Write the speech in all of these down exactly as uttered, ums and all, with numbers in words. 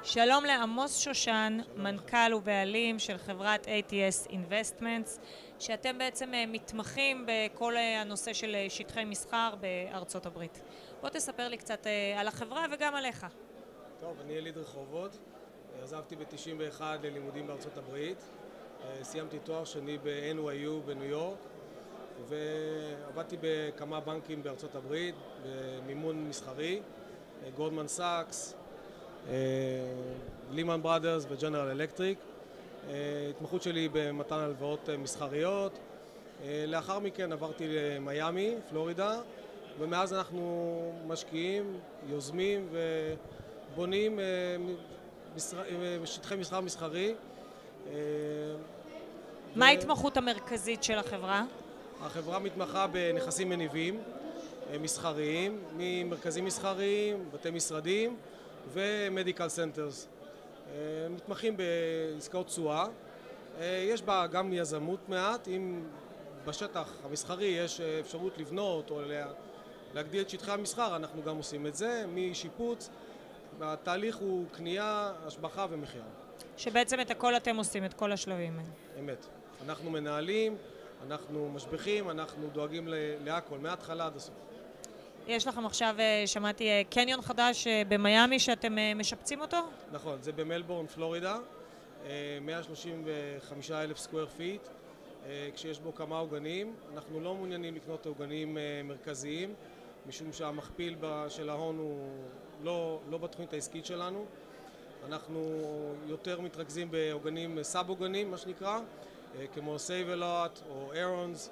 שלום לעמוס שושן, מנכ"ל ובעלים של חברת איי טי אס Investments, שאתם בעצם מתמחים בכל הנושא של שטחי מסחר בארצות הברית. בוא תספר לי קצת על החברה וגם עליך. טוב, אני יליד רחובות, עזבתי ב-תשעים ואחת ללימודים בארצות הברית, סיימתי תואר שני ב-אן וואי יו בניו יורק, ועבדתי בכמה בנקים בארצות הברית, במימון מסחרי, גולדמן סאקס, לימן בראדרס וג'נרל אלקטריק. התמחות שלי במתן הלוואות מסחריות. לאחר מכן עברתי למיימי, פלורידה, ומאז אנחנו משקיעים, יוזמים ובונים שטחי מסחר מסחרי. מה ההתמחות המרכזית של החברה? החברה מתמחה בנכסים מניבים מסחריים, ממרכזים מסחריים, בתי משרדים ומדיקל סנטרס. מתמחים בעסקאות תשואה. יש בה גם יזמות מעט, אם בשטח המסחרי יש אפשרות לבנות או להגדיל את שטחי המסחר, אנחנו גם עושים את זה, משיפוץ. התהליך הוא קנייה, השבחה ומחיר. שבעצם את הכל אתם עושים, את כל השלבים. אמת. אנחנו מנהלים, אנחנו משבחים, אנחנו דואגים להכל, מההתחלה עד הסוף. יש לכם עכשיו, שמעתי, קניון חדש במיימי שאתם משפצים אותו? נכון, זה במלבורן, פלורידה, מאה שלושים וחמישה אלף סקוואר פיט, כשיש בו כמה עוגנים. אנחנו לא מעוניינים לקנות עוגנים מרכזיים, משום שהמכפיל של ההון הוא לא, לא בתוכנית העסקית שלנו. אנחנו יותר מתרכזים בעוגנים, סאב עוגנים, מה שנקרא, כמו סייב-אלוט או אירונס,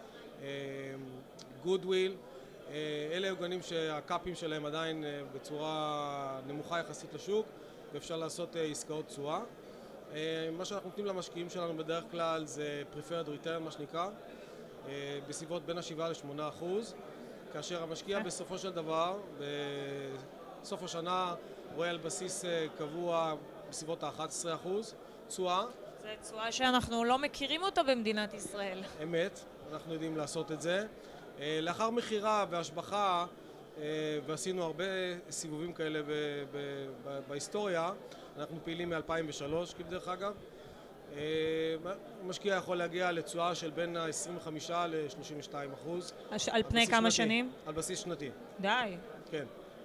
גודוויל. אלה עוגנים שהקאפים שלהם עדיין בצורה נמוכה יחסית לשוק, ואפשר לעשות עסקאות תשואה. מה שאנחנו נותנים למשקיעים שלנו בדרך כלל זה preferred return, מה שנקרא, בסביבות בין ה-שבעה לשמונה אחוז, כאשר המשקיע בסופו של דבר, בסוף השנה, רואה על בסיס קבוע בסביבות ה-אחד עשר אחוז תשואה. זה תשואה שאנחנו לא מכירים אותה במדינת ישראל. אמת, אנחנו יודעים לעשות את זה. לאחר מחירה והשבחה, ועשינו הרבה סיבובים כאלה בהיסטוריה, אנחנו פעילים מ-אלפיים ושלוש כבדרך אגב. משקיע יכול להגיע לתשואה של בין ה-עשרים וחמישה ל-שלושים ושתיים אחוז. על פני כמה שנים? על בסיס שנתי. די. כן.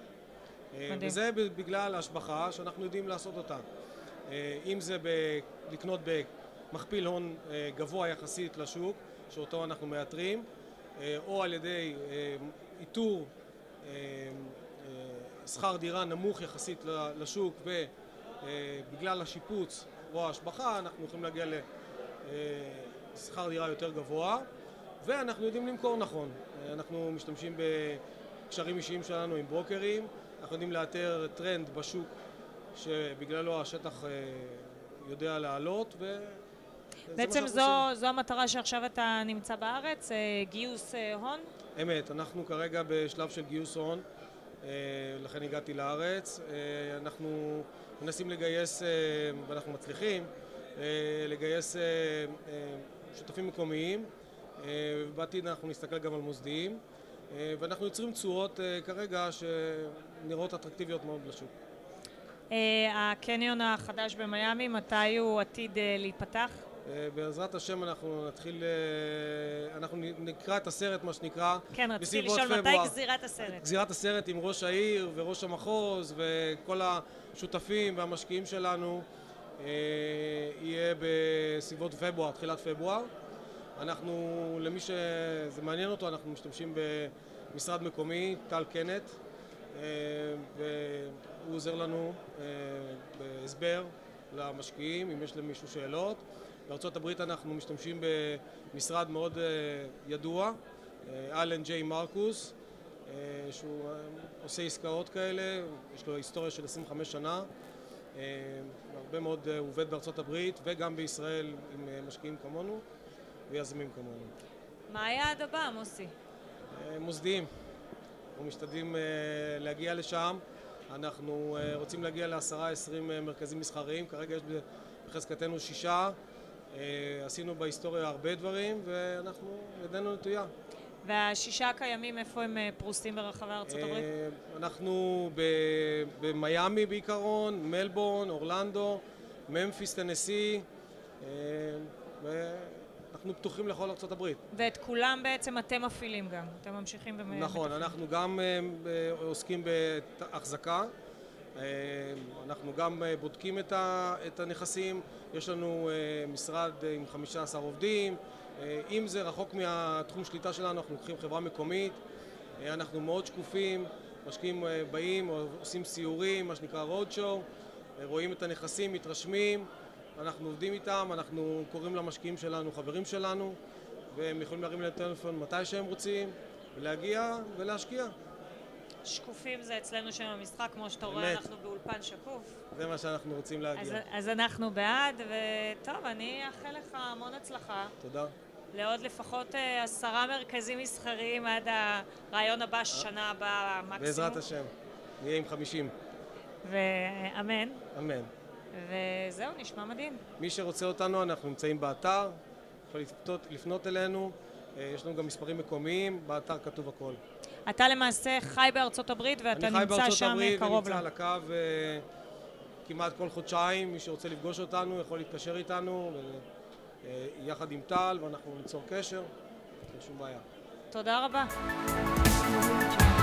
וזה בגלל ההשבחה שאנחנו יודעים לעשות אותה. אם זה לקנות במכפיל הון גבוה יחסית לשוק, שאותו אנחנו מאתרים, או על ידי איתור שכר דירה נמוך יחסית לשוק, ובגלל השיפוץ או ההשבחה אנחנו יכולים להגיע לשכר דירה יותר גבוה, ואנחנו יודעים למכור נכון. אנחנו משתמשים בקשרים אישיים שלנו עם ברוקרים, אנחנו יודעים לאתר טרנד בשוק שבגללו השטח יודע לעלות, ו... בעצם זו, זו המטרה שעכשיו אתה נמצא בארץ, גיוס הון? אמת, אנחנו כרגע בשלב של גיוס הון, לכן הגעתי לארץ. אנחנו מנסים לגייס, ואנחנו מצליחים, לגייס שותפים מקומיים, ובעתיד אנחנו נסתכל גם על מוסדיים, ואנחנו יוצרים תשואות כרגע שנראות אטרקטיביות מאוד לשוק. הקניון החדש במיימי, מתי הוא עתיד להיפתח? בעזרת השם אנחנו נתחיל, אנחנו נקרא את הסרט, מה שנקרא, כן, רציתי לשאול מתי גזירת הסרט. גזירת הסרט עם ראש העיר וראש המחוז וכל השותפים והמשקיעים שלנו יהיה בסביבות פברואר, תחילת פברואר. אנחנו, למי שזה מעניין אותו, אנחנו משתמשים במשרד מקומי, טל קנט, והוא עוזר לנו בהסבר למשקיעים, אם יש למישהו שאלות. בארצות הברית אנחנו משתמשים במשרד מאוד ידוע, אלן ג'יי מרקוס, שהוא עושה עסקאות כאלה, יש לו היסטוריה של עשרים וחמש שנה, הרבה מאוד הוא עובד בארצות הברית וגם בישראל עם משקיעים כמונו ויזמים כמונו. מה היעד הבא, מוסי? מוסדיים. אנחנו משתדלים להגיע לשם, אנחנו רוצים להגיע ל-עשרה עשרים מרכזים מסחריים, כרגע יש בחזקתנו שישה, עשינו בהיסטוריה הרבה דברים ואנחנו ידנו נטויה. והשישה הקיימים, איפה הם פרוסים ברחבי ארצות הברית? אנחנו במיימי בעיקרון, מלבורן, אורלנדו, ממפיס, טנסי, ואנחנו פתוחים לכל ארצות הברית. ואת כולם בעצם אתם מפעילים גם, אתם ממשיכים ומתפעלים. נכון, אנחנו גם עוסקים בהחזקה, אנחנו גם בודקים את הנכסים, יש לנו משרד עם חמישה עשר עובדים, אם זה רחוק מהתחום שליטה שלנו, אנחנו לוקחים חברה מקומית, אנחנו מאוד שקופים, משקיעים באים, עושים סיורים, מה שנקרא road show, רואים את הנכסים, מתרשמים, אנחנו עובדים איתם, אנחנו קוראים למשקיעים שלנו, חברים שלנו, והם יכולים להרים להם טלפון מתי שהם רוצים, ולהגיע ולהשקיע. שקופים זה אצלנו שם המשחק, כמו שאתה רואה, אנחנו באולפן שקוף. זה מה שאנחנו רוצים להגיע. אז, אז אנחנו בעד, וטוב, אני אאחל לך המון הצלחה. תודה. לעוד לפחות עשרה מרכזים מסחריים עד הרעיון הבא, שנה הבאה מקסימום. בעזרת השם, נהיה עם חמישים. ואמן. אמן. וזהו, נשמע מדהים. מי שרוצה אותנו, אנחנו נמצאים באתר, יכול לפנות, לפנות אלינו, יש לנו גם מספרים מקומיים, באתר כתוב הכל. אתה למעשה חי בארצות הברית ואתה נמצא שם קרוב לה. אני חי בארצות הברית ונמצא על הקו כמעט כל חודשיים, מי שרוצה לפגוש אותנו יכול להתקשר איתנו, יחד עם טל, ואנחנו ניצור קשר, אין שום בעיה. תודה רבה.